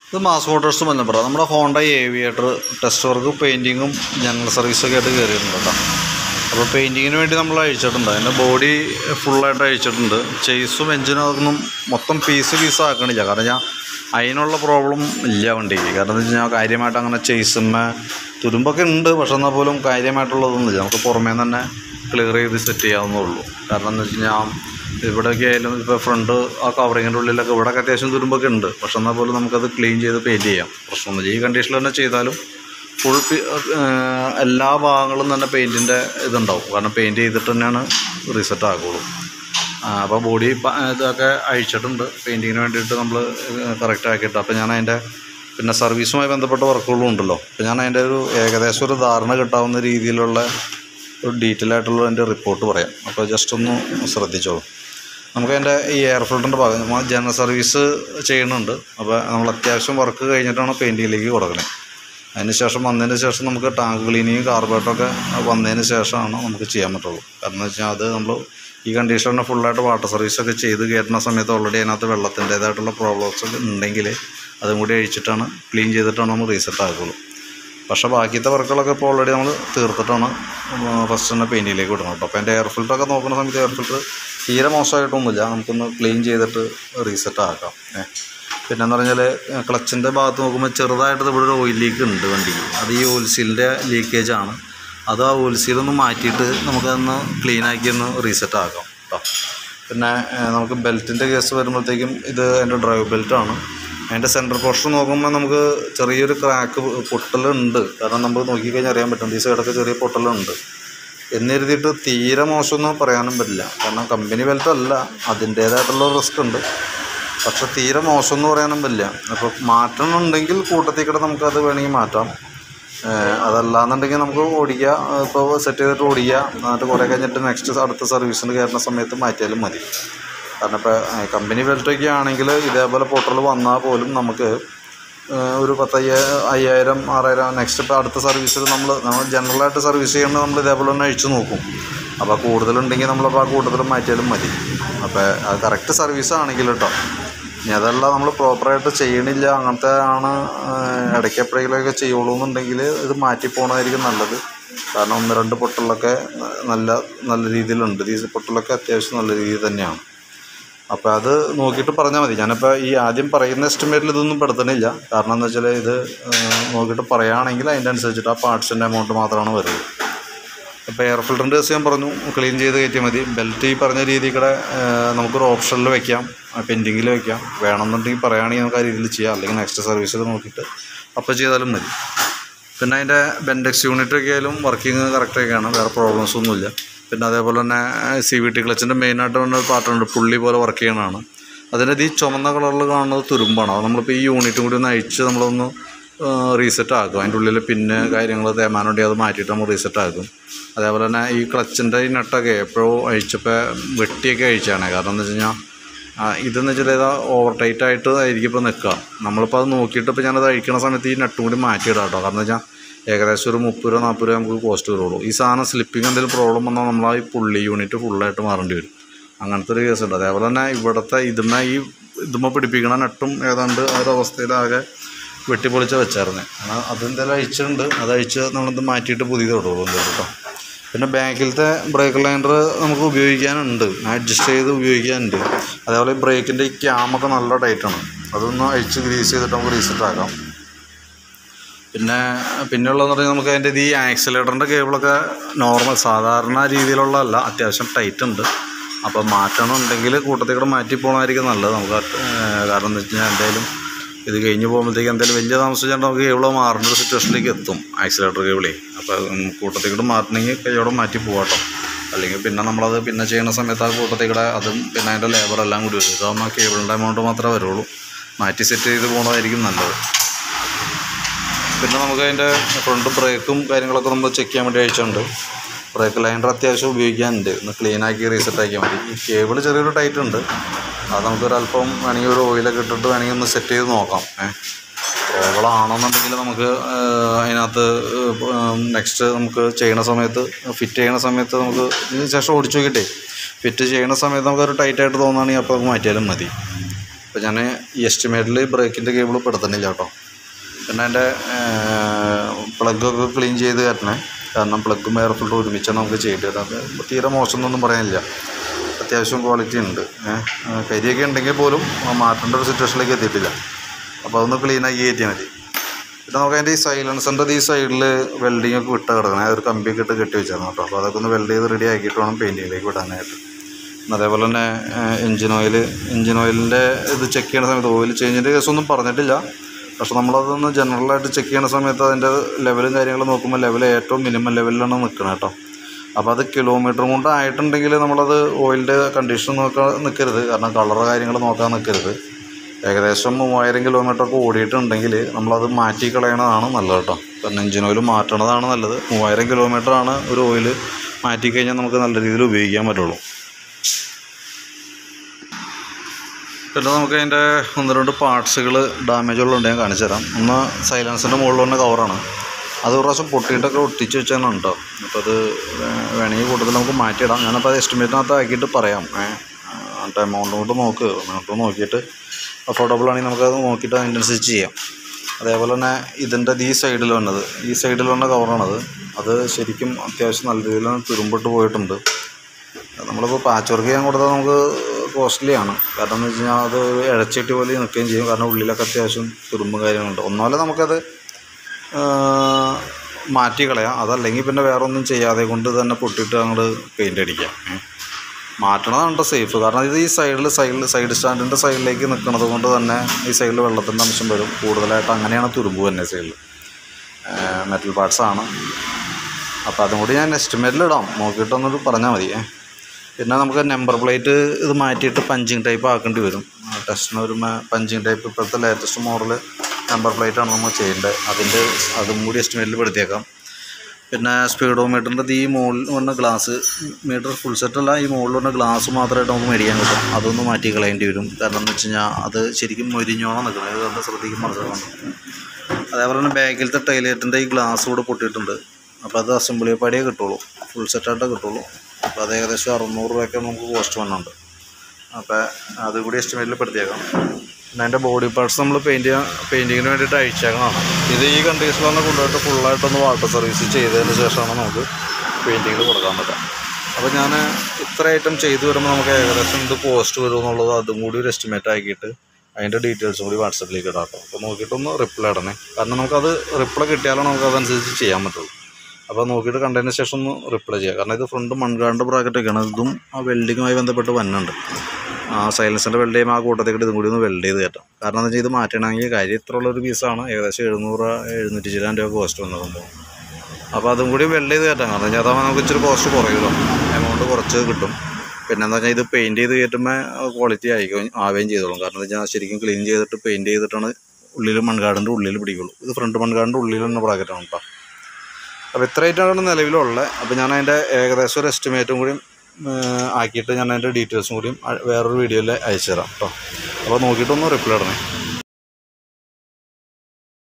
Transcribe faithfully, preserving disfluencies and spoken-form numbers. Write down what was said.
ഇത് mass motors Malappuram. നമ്മുടെ Honda aviator test work പെയിൻറ്റിങ്ങും ജനറൽ സർവീസൊക്കെ ആയിട്ട് കയറിയിട്ടുണ്ട് കേട്ടോ. അപ്പോൾ പെയിൻറ്റിങ്ങിന് വേണ്ടി നമ്മൾ അഴിച്ചിട്ടുണ്ട്. അതിൻ്റെ ബോഡി ഫുള്ളായിട്ട് അഴിച്ചിട്ടുണ്ട്. ചേസും എഞ്ചിനും അതൊന്നും മൊത്തം പീസ് പീസ് ആക്കണില്ല. കാരണം ഞാൻ അതിനുള്ള പ്രോബ്ലം ഇല്ല വണ്ടിക്ക്. കാരണം എന്താ വെച്ച് കഴിഞ്ഞാൽ കാര്യമായിട്ട് അങ്ങനെ ചേസുമ്മ തുരുമ്പൊക്കെ ഉണ്ട്, പക്ഷെ എന്നാൽ പോലും കാര്യമായിട്ടുള്ളതൊന്നുമില്ല. നമുക്ക് പുറമേ തന്നെ ക്ലിയർ ചെയ്ത് സെറ്റ് ചെയ്യാവുന്നതുള്ളൂ. കാരണം എന്താ വെച്ച് കഴിഞ്ഞാൽ ഇവിടെയൊക്കെ ആയാലും ഇപ്പോൾ ഫ്രണ്ട് ആ കവറിങ്ങിൻ്റെ ഉള്ളിലൊക്കെ ഇവിടെയൊക്കെ അത്യാവശ്യം തുരുമ്പൊക്കെ ഉണ്ട്, പക്ഷെ എന്നാൽ പോലും നമുക്കത് ക്ലീൻ ചെയ്ത് പെയിൻറ്റ് ചെയ്യാം. പ്രശ്നമൊന്നുമില്ല. ഈ കണ്ടീഷനിൽ തന്നെ ചെയ്താലും ഫുൾ എല്ലാ ഭാഗങ്ങളും തന്നെ പെയിൻറ്റിൻ്റെ ഇതുണ്ടാവും. കാരണം പെയിൻറ്റ് ചെയ്തിട്ട് തന്നെയാണ് റീസെറ്റ് ആകുള്ളൂ. അപ്പോൾ ബോഡി ഇതൊക്കെ അഴിച്ചിട്ടുണ്ട് പെയിൻറ്റിങ്ങിന് വേണ്ടിയിട്ട് നമ്മൾ കറക്റ്റ് ആക്കിയിട്ട്. അപ്പോൾ ഞാൻ അതിൻ്റെ പിന്നെ സർവീസുമായി ബന്ധപ്പെട്ട വർക്കുകളും ഉണ്ടല്ലോ. അപ്പോൾ ഞാൻ അതിൻ്റെ ഒരു ഏകദേശം ഒരു ധാരണ കിട്ടാവുന്ന രീതിയിലുള്ള ഒരു ഡീറ്റെയിൽ ആയിട്ടുള്ള എൻ്റെ റിപ്പോർട്ട് പറയാം. അപ്പോൾ ജസ്റ്റ് ഒന്ന് ശ്രദ്ധിച്ചോളൂ. നമുക്ക് അതിൻ്റെ ഈ എയർ ഫിൽറ്ററിൻ്റെ ഭാഗം നമ്മൾ ജനറൽ സർവീസ് ചെയ്യുന്നുണ്ട്. അപ്പോൾ നമ്മൾ അത്യാവശ്യം വർക്ക് കഴിഞ്ഞിട്ടാണ് പെയിൻറ്റിങ്ങിലേക്ക് കൊടുക്കുന്നത്. അതിന് ശേഷം വന്നതിന് ശേഷം നമുക്ക് ടാങ്ക് ക്ലീനിങ് കാർബേറ്റൊക്കെ വന്നതിന് ശേഷമാണ് നമുക്ക് ചെയ്യാൻ പറ്റുള്ളൂ. കാരണം എന്ന് വെച്ചാൽ അത് നമ്മൾ ഈ കണ്ടീഷനിൽ ഫുള്ളായിട്ട് വാട്ടർ സർവീസൊക്കെ ചെയ്ത് കയറ്റുന്ന സമയത്ത് ഓൾറെഡി അതിനകത്ത് വെള്ളത്തിൻ്റേതായിട്ടുള്ള പ്രോബ്ലംസ് ഉണ്ടെങ്കിൽ അതും കൂടി അഴിച്ചിട്ടാണ് ക്ലീൻ ചെയ്തിട്ടാണ് നമ്മൾ റീസെറ്റ് ആകുള്ളൂ. പക്ഷേ ബാക്കിയത്തെ വർക്കുകളൊക്കെ ഇപ്പോൾ ഓൾറെഡി നമ്മൾ തീർത്തിട്ടാണ് ഫസ്റ്റ് തന്നെ പെയിൻറ്റിലേക്ക് വിടുന്നത് കേട്ടോ. അപ്പോൾ എൻ്റെ എയർ ഫിൽറ്ററൊക്കെ നോക്കുന്ന സമയത്ത് എയർ ഫിൽറ്റർ തീരെ മോശമായിട്ടൊന്നുമില്ല. നമുക്കൊന്ന് ക്ലീൻ ചെയ്തിട്ട് റീസെറ്റ് ആക്കാം. പിന്നെയെന്ന് പറഞ്ഞാൽ ക്ലച്ചിൻ്റെ ഭാഗത്ത് നോക്കുമ്പോൾ ചെറുതായിട്ട് ഇവിടെ ഒരു ഓയിൽ ലീക്ക് ഉണ്ട് വണ്ടിക്ക്. അത് ഈ ഓയിൽ സീലിൻ്റെ ലീക്കേജാണ്. അത് ആ ഓയിൽ സീലൊന്ന് മാറ്റിയിട്ട് നമുക്കതൊന്ന് ക്ലീനാക്കി ഒന്ന് റീസെറ്റ് ആക്കാം കേട്ടോ. പിന്നെ നമുക്ക് ബെൽറ്റിൻ്റെ കേസ് വരുമ്പോഴത്തേക്കും ഇത് എൻ്റെ ഡ്രൈവ് ബെൽറ്റാണ്. അതിൻ്റെ സെൻറ്റർ പോർഷൻ നോക്കുമ്പോൾ നമുക്ക് ചെറിയൊരു ക്രാക്ക് പൊട്ടലുണ്ട്. കാരണം നമ്മൾ നോക്കിക്കഴിഞ്ഞാൽ അറിയാൻ പറ്റും ഈ സൈഡൊക്കെ ചെറിയ പൊട്ടലുണ്ട്. എന്നിരുത്തിയിട്ട് തീരെ മോശമൊന്നും പറയാനും പറ്റില്ല. കാരണം കമ്പനി ബെൽറ്റല്ല, അതിൻ്റേതായിട്ടുള്ള റിസ്ക് ഉണ്ട്. പക്ഷെ തീരെ മോശമെന്ന് പറയാനും പറ്റില്ല. അപ്പോൾ മാറ്റണമെന്നുണ്ടെങ്കിൽ കൂട്ടത്തിൽ കൂടെ നമുക്കത് വേണമെങ്കിൽ മാറ്റാം. അതല്ലാന്നുണ്ടെങ്കിൽ നമുക്ക് ഓടിക്കുക, ഇപ്പോൾ സെറ്റ് ചെയ്തിട്ട് ഓടിക്കുക, എന്നിട്ട് കുറേ കഴിഞ്ഞിട്ട് നെക്സ്റ്റ് അടുത്ത സർവീസിന് കയറുന്ന സമയത്ത് മാറ്റിയാലും മതി. കാരണം ഇപ്പോൾ കമ്പനി ബെൽറ്റൊക്കെ ആണെങ്കിൽ ഇതേപോലെ പൊട്ടൽ വന്നാൽ പോലും നമുക്ക് ഒരു പത്തയ്യ അയ്യായിരം ആറായിരം നെക്സ്റ്റ് ഇപ്പോൾ അടുത്ത സർവീസിൽ നമ്മൾ നമ്മൾ ജനറലായിട്ട് സർവീസ് ചെയ്യുമ്പോൾ നമ്മൾ ഇതേപോലെ തന്നെ അഴിച്ചു നോക്കും. അപ്പോൾ കൂടുതലുണ്ടെങ്കിൽ നമ്മളപ്പോൾ ആ കൂട്ടത്തിൽ മാറ്റിയാലും മതി. അപ്പോൾ അത് കറക്റ്റ് സർവീസ് ആണെങ്കിൽ കേട്ടോ. ഇനി അതല്ല നമ്മൾ പ്രോപ്പറായിട്ട് ചെയ്യണില്ല, അങ്ങനത്തെ ആണ് ഇടയ്ക്ക് എപ്പോഴെങ്കിലുമൊക്കെ ചെയ്യുള്ളൂ എന്നുണ്ടെങ്കിൽ ഇത് മാറ്റി പോകണമായിരിക്കും നല്ലത്. കാരണം ഒന്ന് രണ്ട് പൊട്ടലൊക്കെ നല്ല നല്ല രീതിയിലുണ്ട്. ഈ പൊട്ടലൊക്കെ അത്യാവശ്യം നല്ല രീതിയിൽ തന്നെയാണ്. അപ്പോൾ അത് നോക്കിയിട്ട് പറഞ്ഞാൽ മതി. ഞാനിപ്പോൾ ഈ ആദ്യം പറയുന്ന എസ്റ്റിമേറ്റിൽ ഇതൊന്നും പെടുത്തണില്ല. കാരണം എന്താ വെച്ചാൽ ഇത് നോക്കിയിട്ട് പറയുകയാണെങ്കിൽ അതിൻ്റെ അനുസരിച്ചിട്ട് ആ പാർട്സിൻ്റെ എമൗണ്ട് മാത്രമാണ് വരുന്നത്. ഇപ്പോൾ എയർ ഫിൽറ്ററിൻ്റെ കേസ് ഞാൻ പറഞ്ഞു ക്ലീൻ ചെയ്ത് കയറ്റിയാൽ മതി. ബെൽറ്റ് ഈ പറഞ്ഞ രീതിയിൽ കൂടെ നമുക്കൊരു ഓപ്ഷനിൽ വയ്ക്കാം, പെൻഡിങ്ങിൽ വയ്ക്കാം. വേണമെന്നുണ്ടെങ്കിൽ പറയുകയാണെങ്കിൽ നമുക്ക് ആ രീതിയിൽ ചെയ്യാം. അല്ലെങ്കിൽ നെക്സ്റ്റ് സർവീസിൽ നോക്കിയിട്ട് അപ്പോൾ ചെയ്താലും മതി. പിന്നെ അതിൻ്റെ ബെൻഡെക്സ് യൂണിറ്റൊക്കെ ആയാലും വർക്കിംഗ് കറക്റ്റൊക്കെയാണ്, വേറെ പ്രോബ്ലംസ് ഒന്നുമില്ല. പിന്നെ അതേപോലെ തന്നെ സി വി ടി ക്ലച്ചിൻ്റെ മെയിനായിട്ട് വന്ന പാർട്ടുണ്ട്, പുള്ളി പോലെ വർക്ക് ചെയ്യണതാണ്. അതിൻ്റെ ഈ ചുമന്ന കളറിൽ കാണുന്നത് തുരുമ്പാണ്. അത് നമ്മളിപ്പോൾ ഈ യൂണിറ്റും കൂടി ഒന്ന് അഴിച്ച് നമ്മളൊന്ന് റീസെറ്റ് ആക്കും. അതിൻ്റെ ഉള്ളിൽ പിന്നെ കാര്യങ്ങൾ തേമാനുണ്ടെങ്കിൽ അത് മാറ്റിയിട്ട് നമ്മൾ റീസെറ്റ് ആക്കും. അതേപോലെ തന്നെ ഈ ക്ലച്ചിൻ്റെ ഈ നട്ടൊക്കെ എപ്പോഴും അഴിച്ചപ്പോൾ വെട്ടിയൊക്കെ അഴിച്ചാണ്. കാരണം എന്താ വെച്ച് കഴിഞ്ഞാൽ ഇതെന്ന് വെച്ചാൽ ഏതാ ഓവർ ടൈറ്റ് ആയിട്ട് ആയിരിക്കും ഇപ്പോൾ നിൽക്കുക. നമ്മളിപ്പോൾ അത് നോക്കിയിട്ട് ഇപ്പോൾ ഞാനത് അഴിക്കണ സമയത്ത് ഈ നട്ടും കൂടി മാറ്റിയിടാം കേട്ടോ. കാരണം എന്താ വെച്ചാൽ ഏകദേശം ഒരു മുപ്പത് രൂപ നാൽപ്പത് രൂപ നമുക്ക് കോസ്റ്റ് വരുള്ളൂ. ഈ സാധനം സ്ലിപ്പിങ് എന്തെങ്കിലും പ്രോബ്ലം വന്നാൽ നമ്മൾ ആ ഈ പുള്ളി യൂണിറ്റ് ഫുള്ളായിട്ട് മാറേണ്ടി വരും. അങ്ങനത്തെ ഒരു കേസുണ്ട്. അതേപോലെ തന്നെ ഇവിടുത്തെ ഇതുമ്മ ഈ ഇതുമ്മ പിടിപ്പിക്കണ നട്ടും ഏതാണ്ട് ആ ഒരു അവസ്ഥയിലാകെ വെട്ടിപ്പൊളിച്ച വെച്ചായിരുന്നേ. എന്നാൽ അതെന്തെങ്കിലും അഴിച്ചിട്ടുണ്ട്, അത് അഴിച്ച് നമ്മളിത് മാറ്റിയിട്ട് പുതിയത് ഇടുള്ളൂ എന്തായാലും കേട്ടോ. പിന്നെ ബാക്കിലത്തെ ബ്രേക്ക് ലൈൻഡർ നമുക്ക് ഉപയോഗിക്കാനുണ്ട്, അഡ്ജസ്റ്റ് ചെയ്ത് ഉപയോഗിക്കാനുണ്ട്. അതേപോലെ ബ്രേക്കിൻ്റെ ഈ ക്യാമൊക്കെ നല്ല ടൈറ്റാണ്. അതൊന്ന് അഴിച്ച് ഗ്രീസ് ചെയ്തിട്ട് നമുക്ക് റീസെറ്റ് ആക്കാം. പിന്നെ പിന്നെയുള്ളതെന്ന് പറഞ്ഞാൽ നമുക്ക് അതിൻ്റെ ഈ ആക്സിലേറ്ററിൻ്റെ കേബിളൊക്കെ നോർമൽ സാധാരണ രീതിയിലുള്ളതല്ല, അത്യാവശ്യം ടൈറ്റ് ഉണ്ട്. അപ്പോൾ മാറ്റണമെന്നുണ്ടെങ്കിൽ കൂട്ടത്തിൽ കൂടെ മാറ്റി പോകണമായിരിക്കും നല്ലത് നമുക്ക്. കാരണം എന്ന് വെച്ച് കഴിഞ്ഞാൽ എന്തായാലും ഇത് കഴിഞ്ഞ് പോകുമ്പോഴത്തേക്ക് എന്തായാലും വലിയ താമസിച്ചാൽ നമുക്ക് കേബിൾ മാറേണ്ട ഒരു സിറ്റുവേഷനിലേക്ക് എത്തും, ആക്സിലേറ്റർ കേബിളേ. അപ്പോൾ കൂട്ടത്തിൽ കൂടെ മാറ്റണമെങ്കിൽ കൈയോടെ മാറ്റി പോകാട്ടോ. അല്ലെങ്കിൽ പിന്നെ നമ്മളത് പിന്നെ ചെയ്യുന്ന സമയത്ത് ആ കൂട്ടത്തിൽ കൂടെ അതും പിന്നെ അതിൻ്റെ ലേബറെല്ലാം കൂടി വരും. ഇതാകുമ്പോൾ ആ കേബിളിൻ്റെ എമൗണ്ട് മാത്രമേ വരുള്ളൂ. മാറ്റി സെറ്റ് ചെയ്ത് പോകുന്നതായിരിക്കും നല്ലത്. പിന്നെ നമുക്ക് അതിൻ്റെ ഫ്രണ്ട് ബ്രേക്കും കാര്യങ്ങളൊക്കെ നമ്മൾ ചെക്ക് ചെയ്യാൻ വേണ്ടി അയച്ചിട്ടുണ്ട്. ബ്രേക്ക് ലൈൻഡർ അത്യാവശ്യം ഉപയോഗിക്കാനുണ്ട്, ഒന്ന് ക്ലീനാക്കി റീസെറ്റ് ആക്കിയാൽ മതി. ഈ കേബിൾ ചെറിയൊരു ടൈറ്റ് ഉണ്ട്, അത് നമുക്കൊരല്പം വേണമെങ്കിൽ ഒരു ഓയിലൊക്കെ ഇട്ടിട്ട് വേണമെങ്കിൽ ഒന്ന് സെറ്റ് ചെയ്ത് നോക്കാം. ഏഹ് കേബിളാണെന്നുണ്ടെങ്കിൽ നമുക്ക് അതിനകത്ത് നെക്സ്റ്റ് നമുക്ക് ചെയ്യണ സമയത്ത് ഫിറ്റ് ചെയ്യണ സമയത്ത് നമുക്ക് ഇതിന് ശേഷം ഓടിച്ചു നോക്കിയിട്ടേ ഫിറ്റ് ചെയ്യണ സമയത്ത് നമുക്കൊരു ടൈറ്റായിട്ട് തോന്നുകയാണെങ്കിൽ അപ്പോൾ നമുക്ക് മാറ്റിയാലും മതി. അപ്പോൾ ഞാൻ ഈ എസ്റ്റിമേറ്റിൽ ബ്രേക്കിൻ്റെ കേബിൾ പെടുത്തുന്നില്ല കേട്ടോ. പിന്നെ അതിൻ്റെ പ്ലഗൊക്കെ ക്ലീൻ ചെയ്ത് തരണേ. കാരണം പ്ലഗും എയർ ഫിൽറ്ററും ഒരുമിച്ചാണ് നമുക്ക് ചെയ്യേണ്ടി വരാം. അത് തീരെ മോശമൊന്നും പറയാനില്ല, അത്യാവശ്യം ക്വാളിറ്റി ഉണ്ട്. കരിയൊക്കെ ഉണ്ടെങ്കിൽ പോലും മാറ്റേണ്ട ഒരു സിറ്റുവേഷനിലേക്ക് എത്തിയിട്ടില്ല. അപ്പോൾ അതൊന്ന് ക്ലീനാക്കി കയറ്റിയാൽ മതി. പിന്നെ നമുക്ക് അതിൻ്റെ ഈ സൈലൻസറിൻ്റെ ഈ സൈഡിൽ വെൽഡിംഗ് ഒക്കെ വിട്ട് കിടക്കണം. ഒരു കമ്പിയൊക്കെ ഇട്ട് കെട്ടി വെച്ചായിരുന്നു കേട്ടോ. അപ്പോൾ അതൊക്കെ ഒന്ന് വെൽഡ് ചെയ്ത് റെഡി ആക്കിയിട്ട് വേണം പെയിൻറ്റിങ്ങിലേക്ക് വിടാനായിട്ട്. അതേപോലെ തന്നെ എൻജിൻ ഓയിൽ എൻജിൻ ഓയിലിൻ്റെ ഇത് ചെക്ക് ചെയ്യുന്ന സമയത്ത് ഓയിൽ ചേഞ്ചിൻ്റെ കേസൊന്നും പറഞ്ഞിട്ടില്ല. പക്ഷെ നമ്മളതൊന്ന് ജനറലായിട്ട് ചെക്ക് ചെയ്യുന്ന സമയത്ത് അതിൻ്റെ ലെവലും കാര്യങ്ങളും നോക്കുമ്പോൾ ലെവൽ ഏറ്റവും മിനിമം ലെവലിലാണ് നിൽക്കുന്നത് കേട്ടോ. അപ്പോൾ അത് കിലോമീറ്റർ കൊണ്ട് ആയിട്ടുണ്ടെങ്കിൽ നമ്മളത് ഓയിലിൻ്റെ കണ്ടീഷൻ നോക്കാൻ നിൽക്കരുത്. കാരണം കളറ് കാര്യങ്ങൾ നോക്കാൻ നിൽക്കരുത്. ഏകദേശം മൂവായിരം കിലോമീറ്റർ ഒക്കെ ഓടിയിട്ടുണ്ടെങ്കിൽ നമ്മളത് മാറ്റി കളയണതാണ് നല്ലത് കേട്ടോ. കാരണം എൻജിൻ ഓയിൽ മാറ്റണതാണ് നല്ലത്. മൂവായിരം കിലോമീറ്റർ ആണ് ഒരു ഓയിൽ മാറ്റിക്കഴിഞ്ഞാൽ നമുക്ക് നല്ല രീതിയിൽ ഉപയോഗിക്കാൻ പറ്റുള്ളൂ. പിന്നെ നമുക്ക് അതിൻ്റെ ഒന്ന് രണ്ട് പാർട്സുകൾ ഡാമേജുകളുണ്ട്, ഞാൻ കാണിച്ചു തരാം. ഒന്ന് സൈലൻസിൻ്റെ മുകളിൽ വന്ന കവറാണ്. അത് ഒരു പ്രാവശ്യം പൊട്ടിയിട്ടൊക്കെ ഒട്ടിച്ച് വെച്ചാൽ കേട്ടോ. അപ്പോൾ അത് വേണമെങ്കിൽ കൂടുതൽ നമുക്ക് മാറ്റിയിടാം. ഞാനപ്പോൾ അത് എസ്റ്റിമേറ്റിനകത്ത് ആക്കിയിട്ട് പറയാം. എന്നിട്ട് എമൗണ്ട് കൊണ്ട് നോക്ക് എമൗണ്ട് നോക്കിയിട്ട് അഫോർഡബിൾ ആണെങ്കിൽ നമുക്കത് നോക്കിയിട്ട് അതിനനുസരിച്ച് ചെയ്യാം. അതേപോലെ തന്നെ ഇതിൻ്റെ ഈ സൈഡിൽ വന്നത് ഈ സൈഡിൽ വന്ന കവറാണത്. അത് ശരിക്കും അത്യാവശ്യം നല്ല രീതിയിൽ തുരുമ്പിട്ട് പോയിട്ടുണ്ട്. നമ്മളിപ്പോൾ പാച്ച് വർക്ക് ചെയ്യാൻ കൊടുത്താൽ നമുക്ക് കോസ്റ്റ്ലി ആണ്. കാരണം എന്ന് വെച്ച് കഴിഞ്ഞാൽ അത് ഇഴച്ചിട്ട് പോലെ നിൽക്കുകയും ചെയ്യും. കാരണം ഉള്ളിലൊക്കെ അത്യാവശ്യം തുരുമ്പും കാര്യങ്ങളുണ്ട്. ഒന്നുമല്ല നമുക്കത് മാറ്റി കളയാം. അതല്ലെങ്കിൽ പിന്നെ വേറെ ഒന്നും ചെയ്യാതെ കൊണ്ട് തന്നെ പൊട്ടിയിട്ട് അങ്ങോട്ട് പെയിൻ്റ് അടിക്കാം. മാറ്റണതാണ് സേഫ്. കാരണം ഇത് ഈ സൈഡിൽ സൈഡിൽ സൈഡ് സ്റ്റാൻഡിൻ്റെ സൈഡിലേക്ക് നിൽക്കുന്നത് കൊണ്ട് തന്നെ ഈ സൈഡിൽ വെള്ളത്തിൻ്റെ അംശം വരും കൂടുതലായിട്ട്. അങ്ങനെയാണ് തുരുമ്പ് തന്നെ സൈഡിൽ മെറ്റൽ പാർട്സാണ്. അപ്പോൾ അതും കൂടി ഞാൻ എസ്റ്റിമേറ്റിലിടാം, നോക്കിയിട്ടൊന്നത് പറഞ്ഞാൽ മതി. പിന്നെ നമുക്ക് നമ്പർ പ്ലേറ്റ് ഇത് മാറ്റിയിട്ട് പഞ്ചിങ് ടൈപ്പ് ആക്കേണ്ടി വരും. ടെസ്റ്റിന് ഒരു പഞ്ചിങ് ടൈപ്പ് ഇപ്പോഴത്തെ ലേറ്റസ്റ്റ് മോഡൽ നമ്പർ പ്ലേറ്റാണ് നമ്മൾ ചെയ്യേണ്ടത്. അതിൻ്റെ അതും കൂടി എസ്റ്റിമേറ്റിൽ പെടുത്തിയേക്കാം. പിന്നെ സ്പീഡോമീറ്ററിൻ്റെ ഈ മുകളിൽ വന്ന ഗ്ലാസ്, മീറ്റർ ഫുൾ സെറ്റല്ല, ഈ മുകളിൽ വന്ന ഗ്ലാസ് മാത്രമായിട്ട് നമുക്ക് മേടിക്കാൻ കിട്ടും. അതൊന്ന് മാറ്റി കളയേണ്ടി വരും. കാരണം എന്ന് വെച്ച് കഴിഞ്ഞാൽ അത് ശരിക്കും മൊരിഞ്ഞോണം നിൽക്കണം. ഇത് കണ്ട് ശ്രദ്ധിക്കും മനസ്സിലാക്കണം. അതേപോലെ തന്നെ ബാക്കിലത്തെ ടൈലറ്റിൻ്റെ ഈ ഗ്ലാസ് കൂടെ പൊട്ടിയിട്ടുണ്ട്. അപ്പോൾ അത് അസംബ്ലി പാടിയേ കിട്ടുള്ളൂ, ഫുൾ സെറ്റായിട്ടേ കിട്ടുള്ളൂ. അപ്പോൾ അത് ഏകദേശം അറുന്നൂറ് രൂപയൊക്കെ നമുക്ക് കോസ്റ്റ് വന്നുണ്ട്. അപ്പോൾ അതുകൂടി എസ്റ്റിമേറ്റിൽ പെടുത്തിയേക്കാം. പിന്നെ അതിൻ്റെ ബോഡി പാർട്സ് നമ്മൾ പെയിൻറ്റ് ചെയ്യാൻ പെയിൻറ്റിങ്ങിന് വേണ്ടിയിട്ട് അഴിച്ചേക്കണതാണ്. ഇത് ഈ കണ്ടീഷനിലൊന്ന് കൊണ്ടുപോയിട്ട് ഫുള്ളായിട്ടൊന്ന് വാട്ടർ സർവീസ് ചെയ്തതിന് ശേഷമാണ് നമുക്ക് പെയിൻറ്റിങ്ങിൽ കൊടുക്കാൻ പറ്റുക. അപ്പോൾ ഞാൻ ഇത്ര ഐറ്റം ചെയ്തു വരുമ്പോൾ നമുക്ക് ഏകദേശം ഇത് കോസ്റ്റ് വരും എന്നുള്ളത് അതും കൂടി ഒരു എസ്റ്റിമേറ്റ് ആക്കിയിട്ട് അതിൻ്റെ ഡീറ്റെയിൽസും കൂടി വാട്സപ്പിലേക്ക് ഇടാം കേട്ടോ. അപ്പോൾ നോക്കിയിട്ടൊന്ന് റിപ്ലൈ ഇടണേ. കാരണം നമുക്കത് റിപ്ലൈ കിട്ടിയാലാണ് നമുക്ക് അതനുസരിച്ച് ചെയ്യാൻ പറ്റുള്ളൂ. അപ്പോൾ നോക്കിയിട്ട് കണ്ടതിന് ശേഷം ഒന്ന് റിപ്ലൈ ചെയ്യുക. കാരണം ഇത് ഫ്രണ്ട് മൺകാണ്ട് ബ്രാക്കറ്റൊക്കെയാണ്. ഇതും ആ വെൽഡിങ്ങുമായി ബന്ധപ്പെട്ട് വന്നുണ്ട്. ആ സൈലൻസിൻ്റെ വെൽഡ് ചെയ്യുമ്പോൾ ആ കൂട്ടത്തേക്ക് ഇതും കൂടി ഒന്ന് വെൽഡ് ചെയ്ത് കയറ്റാം. കാരണം എന്താ വെച്ചാൽ ഇത് മാറ്റണമെങ്കിൽ കാര്യം ഇത്ര ഉള്ളൊരു പീസാണ്. ഏകദേശം എഴുന്നൂറ് എഴുന്നൂറ്റി ചില്ലാൻ രൂപ കോസ്റ്റ് വന്നതുമ്പോൾ. അപ്പോൾ അതും കൂടി വെൽഡ് ചെയ്ത് കയറ്റാം. കാരണം വെച്ചാൽ അതാകുമ്പോൾ നമുക്ക് ഇച്ചിരി കോസ്റ്റ് കുറയുമല്ലോ, എമൗണ്ട് കുറച്ച് കിട്ടും. പിന്നെ എന്താ വെച്ചാൽ ഇത് പെയിൻറ്റ് ചെയ്ത് കയറ്റുമ്പോൾ ക്വാളിറ്റി ആയിരിക്കും ആവുകയും ചെയ്തോളും. കാരണം എന്താ വെച്ചാൽ ശരിക്കും ക്ലീൻ ചെയ്തിട്ട് പെയിൻറ്റ് ചെയ്തിട്ടാണ് ഉള്ളിൽ മൺകാടിൻ്റെ ഉള്ളിൽ പിടിക്കുള്ളൂ. ഇത് ഫ്രണ്ട് മൺകാടിൻ്റെ ഉള്ളിൽ തന്നെ ബ്രാക്കറ്റാണ് കേട്ടോ. അപ്പോൾ ഇത്ര ഐറ്റമാണ് നിലവിലുള്ളത്. അപ്പോൾ ഞാൻ അതിൻ്റെ ഏകദേശം ഒരു എസ്റ്റിമേറ്റും കൂടി ആക്കിയിട്ട് ഞാൻ അതിൻ്റെ ഡീറ്റെയിൽസും കൂടിയും വേറൊരു വീഡിയോയിൽ അയച്ചു തരാം കേട്ടോ. അപ്പോൾ നോക്കിയിട്ടൊന്ന് റിപ്ലൈ ഇടണേ.